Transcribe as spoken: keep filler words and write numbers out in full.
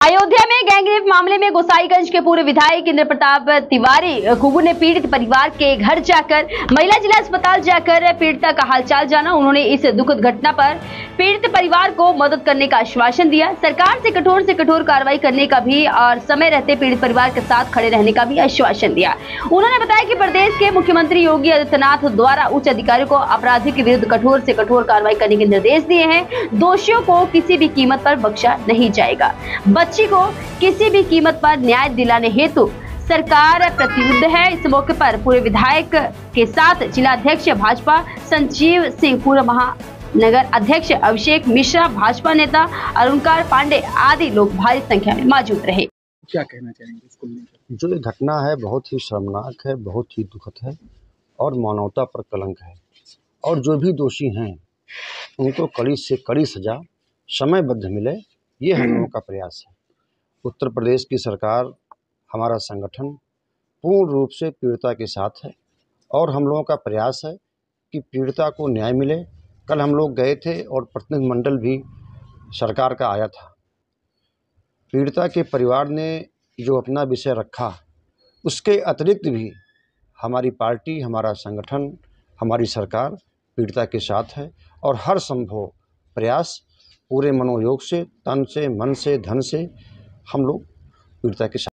अयोध्या में गैंगरेप मामले में गोसाईगंज के पूर्व विधायक इंद्र प्रताप तिवारी कुबू ने पीड़ित परिवार के घर जाकर महिला जिला अस्पताल जाकर पीड़िता का हालचाल जाना। उन्होंने इस दुखद घटना पर पीड़ित परिवार को मदद करने का आश्वासन दिया। सरकार से कठोर से कठोर कार्रवाई करने का भी और समय रहते पीड़ित परिवार के साथ खड़े रहने का भी आश्वासन दिया। उन्होंने बताया कि प्रदेश के मुख्यमंत्री योगी आदित्यनाथ द्वारा उच्च अधिकारियों को अपराधियों के विरुद्ध कठोर से कठोर कार्रवाई करने के निर्देश दिए हैं। दोषियों को किसी भी कीमत पर बख्शा नहीं जाएगा। बच्ची को किसी भी कीमत पर न्याय दिलाने हेतु सरकार प्रतिबद्ध है। इस मौके पर पूर्व विधायक के साथ जिला अध्यक्ष भाजपा संजीव सिंह, पूर्व महानगर अध्यक्ष अभिषेक मिश्रा, भाजपा नेता अरुणकार पांडे आदि लोग भारी संख्या में मौजूद रहे। क्या कहना चाहेंगे इसको लेकर? जो ये घटना है बहुत ही शर्मनाक है, बहुत ही दुखद है और मानवता पर कलंक है। और जो भी दोषी हैं उनको कड़ी से कड़ी सजा समयबद्ध मिले, ये हम लोगों का प्रयास है। उत्तर प्रदेश की सरकार, हमारा संगठन पूर्ण रूप से पीड़िता के साथ है और हम लोगों का प्रयास है कि पीड़िता को न्याय मिले। कल हम लोग गए थे और प्रतिनिधिमंडल भी सरकार का आया था। पीड़िता के परिवार ने जो अपना विषय रखा, उसके अतिरिक्त भी हमारी पार्टी, हमारा संगठन, हमारी सरकार पीड़िता के साथ है और हर संभव प्रयास पूरे मनोयोग से, तन से, मन से, धन से हम लोग पीड़िता के साथ